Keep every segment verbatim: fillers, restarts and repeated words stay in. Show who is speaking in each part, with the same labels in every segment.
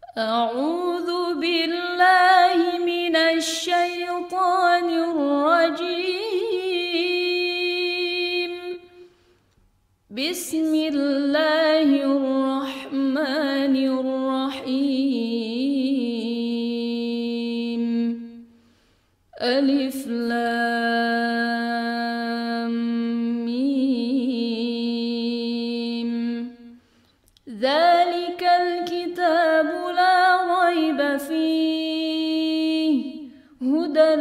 Speaker 1: أعوذ بالله من الشيطان الرجيم. بسم الله الرحمن الرحيم. ألف لام ميم. ذلك الكتاب لا ريب فيه هدى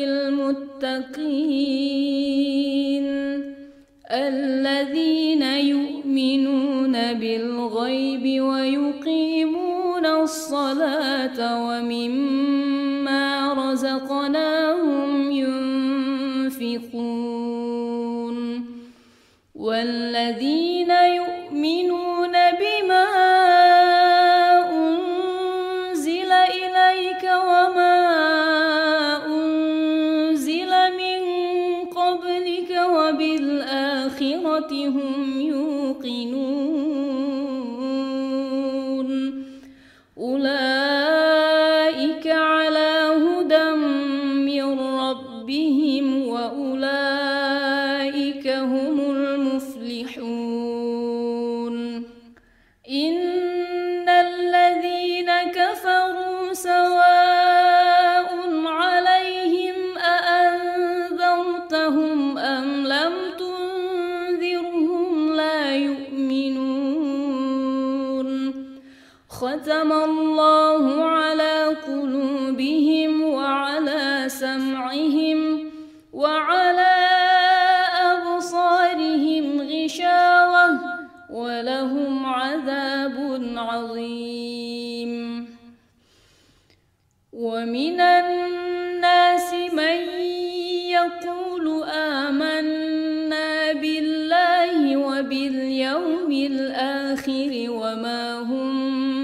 Speaker 1: للمتقين الذين يؤمنون بالغيب ويقيمون الصلاة ومما رزقناهم ينفقون والذين يؤمنون بما أنزل إليك وما أنزل من قبلك وبالآخرة هم يوقنون أولئك على هدى من ربهم وأولئك هم المفلحون. إن الذين كفروا سواء عليهم أأنذرتهم أم لم تنذرهم لا يؤمنون. ختم الله على قلوبهم وعلى سمعهم وعلى أبصارهم غشاوة ولهم عذاب عظيم. ومن الناس من يقول آمنا بالله وباليوم الآخر وما هم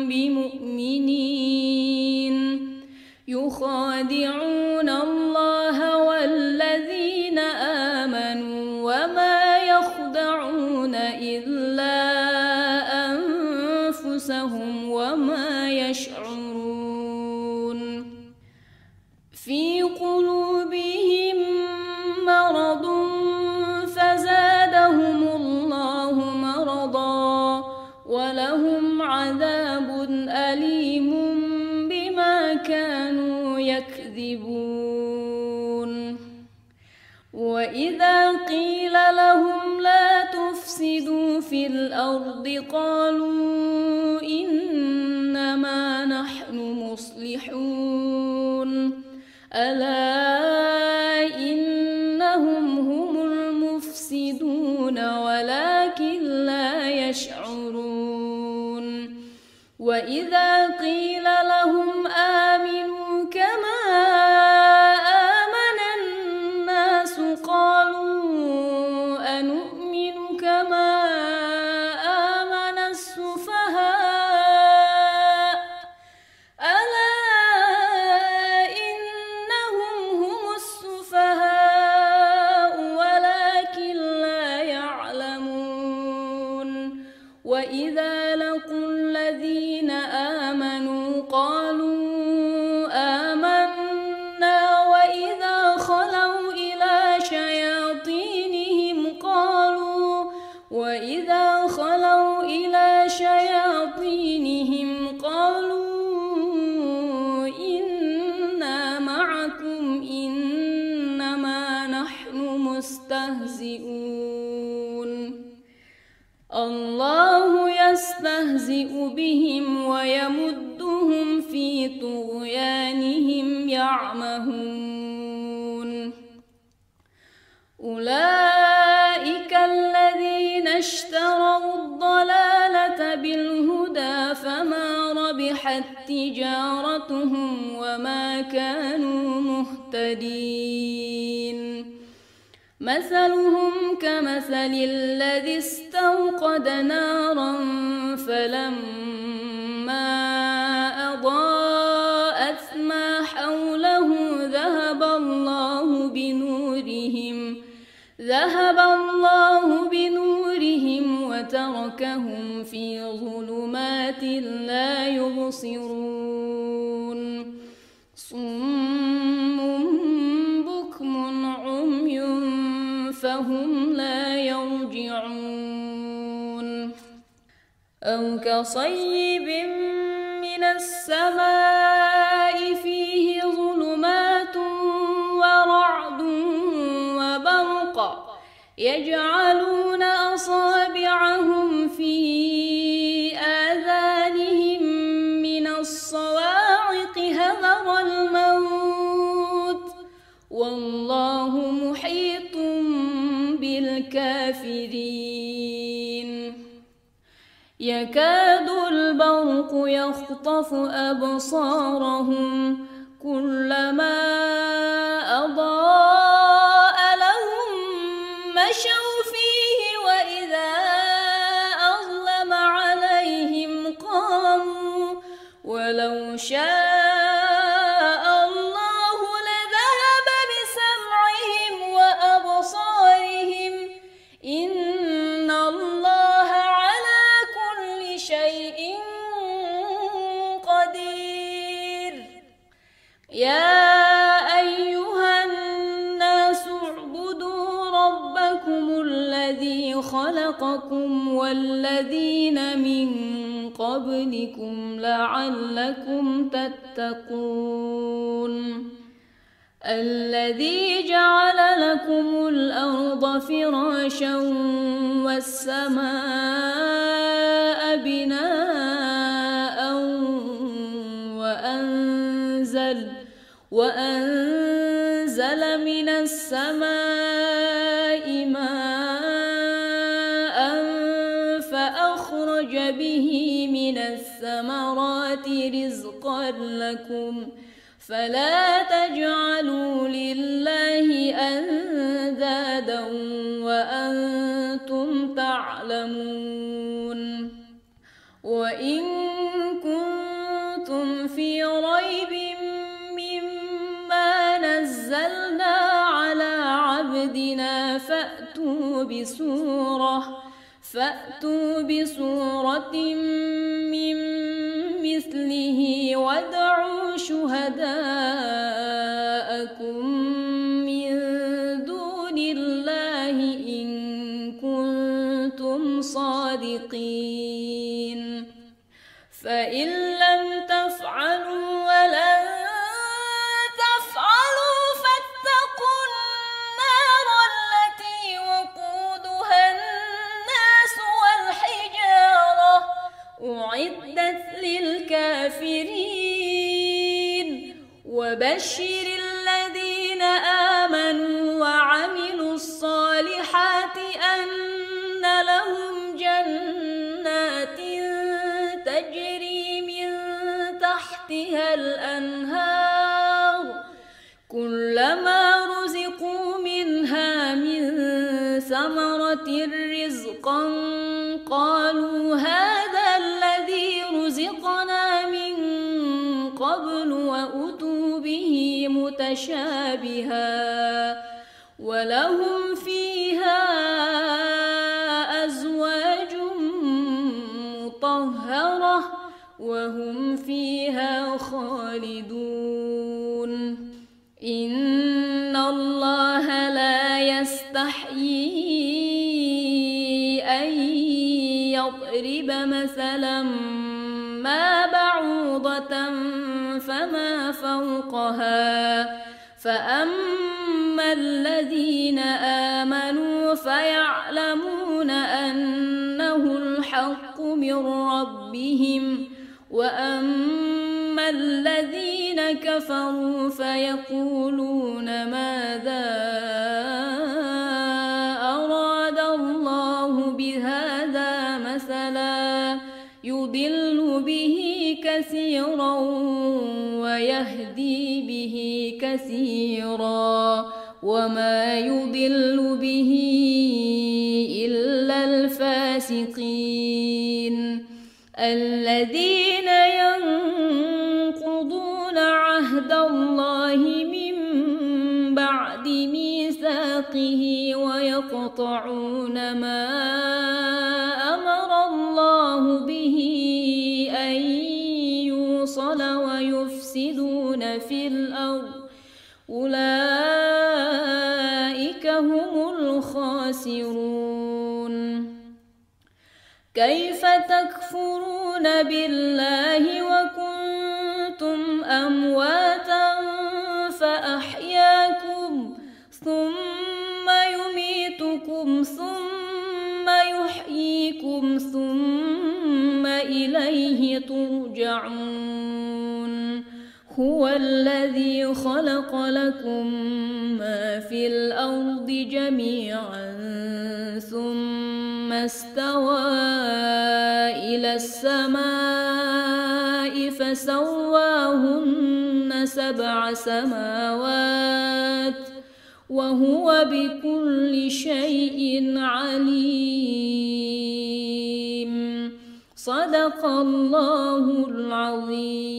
Speaker 1: بمؤمنين يخادعون الله والذين آمنوا وما يخدعون إلا أنفسهم وما يشعرون. في قلوبهم مرض فزادهم الله مرضا ولهم عذاب أليم بما كانوا يكذبون. وإذا قيل لهم لا تفسدوا في الأرض قالوا إنما نحن مصلحون ألا إنهم هم المفسدون ولكن لا يشعرون. وإذا قيل لهم آمنوا كما آمن الناس قالوا أنؤمن كما آمن السفهاء ألا إنهم هم السفهاء ولكن لا يعلمون. وإذا لقوا الذين آمنوا قالوا آمنا وإذا خلوا إلى شياطينهم قالوا وإذا خلوا إلى شياطينهم قالوا إنا معكم إنما نحن مستهزئون. الله يستهزئ بهم ويمدهم في طغيانهم يعمهون. أولئك الذين اشتروا الضلالة بالهدى فما ربحت تجارتهم وما كانوا مهتدين. مثلهم كمثل الذي استوقد نارا فلما أضاءت ما حوله ذهب الله بنورهم ذهب الله بنورهم وتركهم في ظلمات لا يبصرون. صم بكم عمي فهم لا يرجعون أو كصيب من السماء فيه ظلمات ورعد وبرق يجعلون أصابعهم في آذانهم من الصواعق حذر الموت والله محيط بالكافرين يكاد البرق يخطف أبصارهم كلما أضاء لهم مشوا فيه وإذا أظلم عليهم قاموا ولو شاء الله لذهب بسمعهم وأبصارهم إن الله على كل شيء قدير يا أيها الناس اعبدوا ربكم الذي خلقكم والذين من قبلكم لعلكم تتقون الذي جعل لكم الأرض فراشا والسماء بناء وأنزل وأنزل من السماء ماء فأخرج به من الثمرات رزقا لكم فلا تجعلوا لله أندادا وأنتم تعلمون وإن كنتم في ريب مما نزلنا على عبدنا فأتوا بسورة فأتوا بسورة من مثله وادعوا شهداءكم من دون الله إن كنتم صادقين فإن لم تفعلوا ولن تفعلوا فاتقوا النار التي وقودها الناس والحجارة أعدت للكافرين وبشر الذين آمنوا وعملوا الصالحات أن لهم جنات تجري من تحتها الأنهار كلما رزقوا منها من ثمرة رزقا قالوا هذا الذي رزقنا من قبل وأتوا به متشابها ولهم فيها أزواج مطهرة وهم فيها خالدون إن الله لا يستحيي أن يضرب مثلا ما بعوضة فما فوقها فأما الذين آمنوا فيعلمون أنه الحق من ربهم وأما الذين كفروا فيقولون ماذا أراد الله بهذا مثلا يضل به كثيرا ويهدي به كثيرا وما يضل به إلا الفاسقين الذين ينقضون عهد الله من بعد ميثاقه ويقطعون ما أمر الله به أن يوصل ويفسدون في الأرض خاسرون كيف تكفرون بالله وكنتم أمواتا فأحياكم ثم يميتكم ثم يحييكم ثم إليه ترجعون هو الذي خلق لكم ما في الأرض جميعا ثم استوى إلى السماء فسواهن سبع سماوات وهو بكل شيء عليم صدق الله العظيم.